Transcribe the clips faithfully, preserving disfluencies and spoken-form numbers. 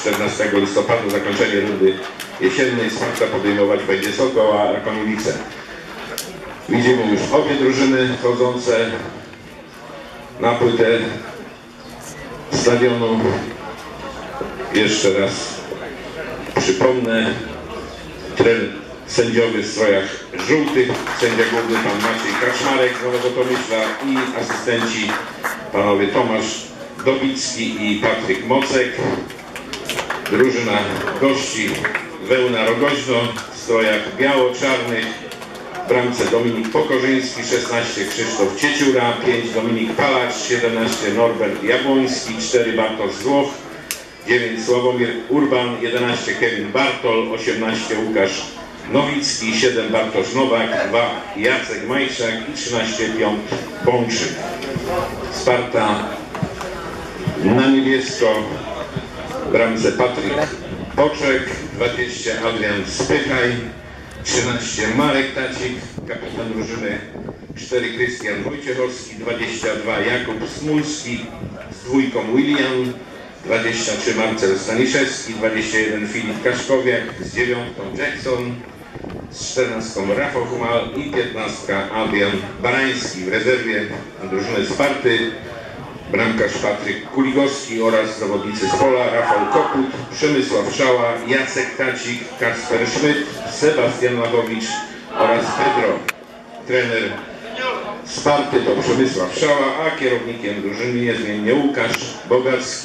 czternastego listopada zakończenie rundy jesiennej. Sparta podejmować będzie Sokoła Rakoniewice. Widzimy już obie drużyny wchodzące na płytę stadionu. Jeszcze raz przypomnę, trener sędziowy w strojach żółtych, sędzia główny pan Maciej Kaczmarek z Nowego Tomyśla i asystenci panowie Tomasz Dobicki i Patryk Mocek. Drużyna gości Wełna Rogoźno w strojach biało-czarnych. W bramce Dominik Pokorzyński, szesnaście Krzysztof Cieciura, pięć Dominik Palacz, siedemnaście Norbert Jabłoński, cztery Bartosz Złoch, dziewięć Sławomir Urban, jedenaście Kevin Bartol, osiemnaście Łukasz Nowicki, siedem Bartosz Nowak, dwa Jacek Majszak i trzynaście Piotr Bączyk. Sparta na niebiesko, w bramce Patryk Poczek, dwadzieścia Adrian Spychaj, trzynaście Marek Tacik, kapitan drużyny, cztery Krystian Wojciechowski, dwadzieścia dwa Jakub Smulski z dwójką William, dwadzieścia trzy Marcel Staniszewski, dwadzieścia jeden Filip Kaszkowiak, z dziewiątką Jackson, z czternastką Rafał Humal i piętnastka Adrian Barański. W rezerwie drużyny Sparty bramkarz Patryk Kuligowski oraz zawodnicy z pola Rafał Koput, Przemysław Szała, Jacek Tacik, Kasper Szmyt, Sebastian Lachowicz oraz Pedro. Trener Sparty to Przemysław Szała, a kierownikiem drużyny niezmiennie Łukasz Bogacki.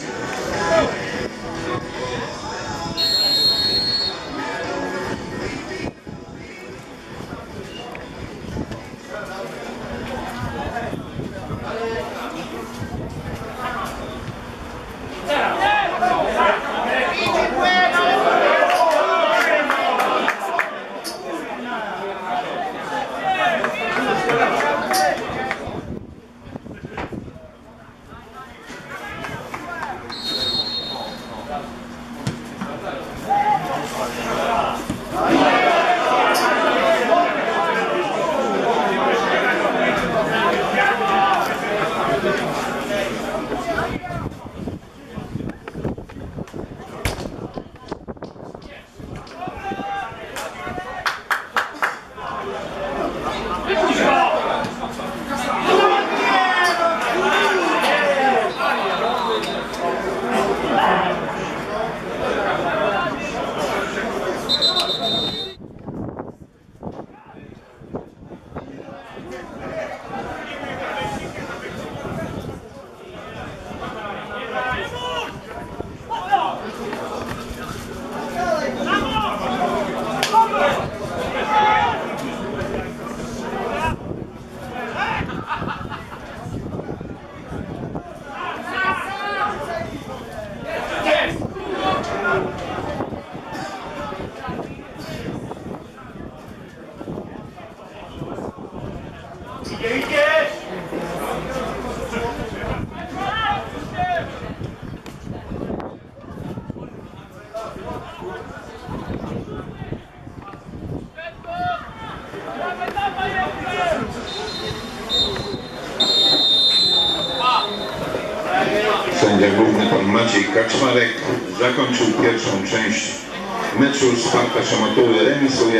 Sędzia główny pan Maciej Kaczmarek zakończył pierwszą część meczu. Sparta Szamotuły remisuje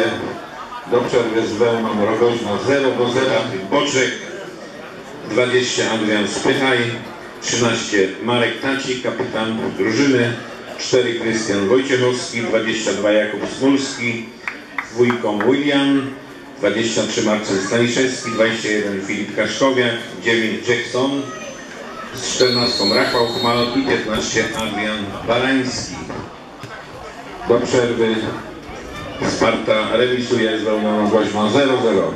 do przerwy z Wełną Rogoźno zero do zera. Boczek, dwadzieścia Adrian Spychaj, trzynaście Marek Taci, kapitan drużyny, cztery Krystian Wojciechowski, dwadzieścia dwa Jakub Smulski z dwójką William, dwadzieścia trzy Marcel Staniszewski, dwadzieścia jeden Filip Kaszkowiak, dziewięć Jackson, z czternastką Rafał Chmal i piętnaście Adrian Barański. Do przerwy Sparta remisuje z Wełną Rogoźno zero zero.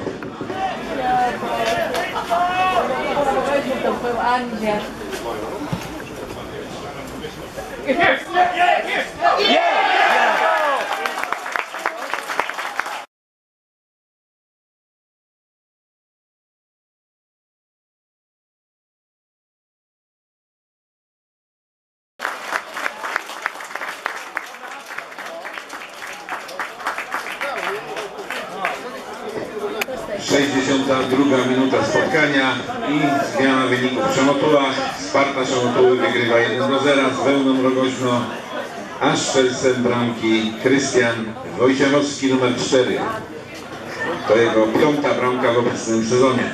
sześćdziesiąta druga minuta spotkania i zmiana wyników w Szamotułach. Sparta Szamotuły wygrywa jeden do zera z Wełną Rogoźno. a strzelcem bramki Krystian Wojciechowski numer cztery. To jego piąta bramka w obecnym sezonie.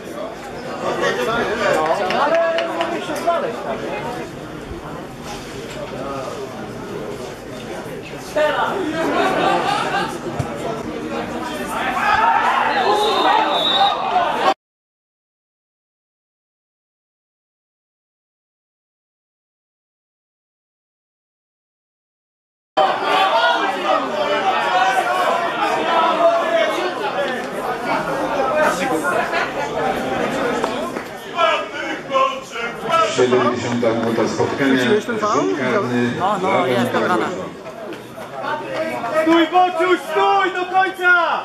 siedemdziesiąta minuta spotkania. Rzut karny. No, no, jest dobrana. Stój, Bociuś, stój do końca!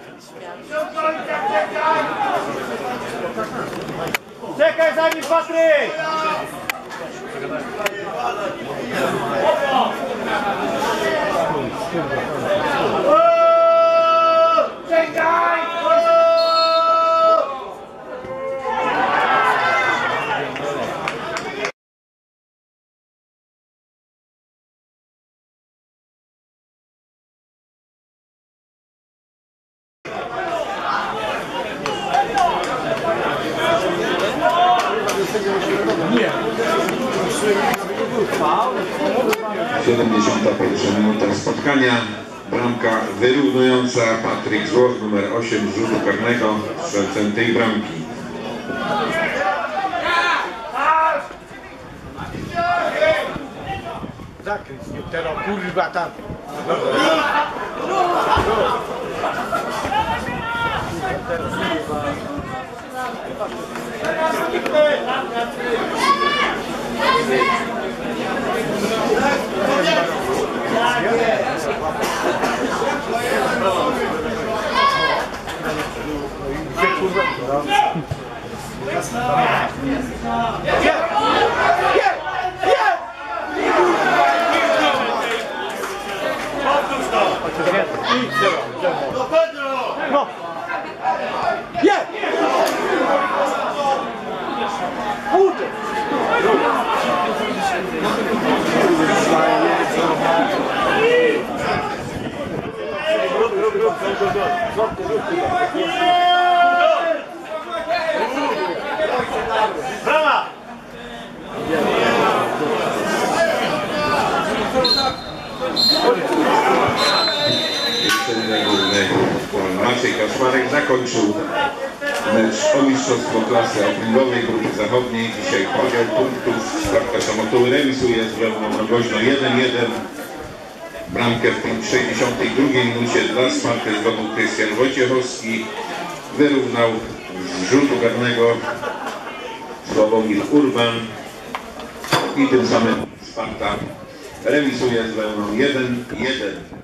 Czekaj za nim, Patryk! Czekaj! siedemdziesiąta pierwsza minuta spotkania. Bramka wyrównująca. Patryk Złoch, numer osiem z rzutu karnego, strzelcem tej bramki. Zakręć mnie teraz, kurwa, tam. No! Je! Kurde! Brawa! Maciej Kaczmarek zakończył mecz o mistrzostwo klasy okręgowej grupy zachodniej. Dzisiaj podział punktów. Stawka Samotuły remisuje z Wełną Mrogoźno jeden jeden. Bramkę w sześćdziesiątej drugiej minucie dla Sparty zdobył Krystian Wojciechowski. Wyrównał z rzutu karnego Sławomir Urban. I tym samym Sparta remisuje z Wełną jeden jeden.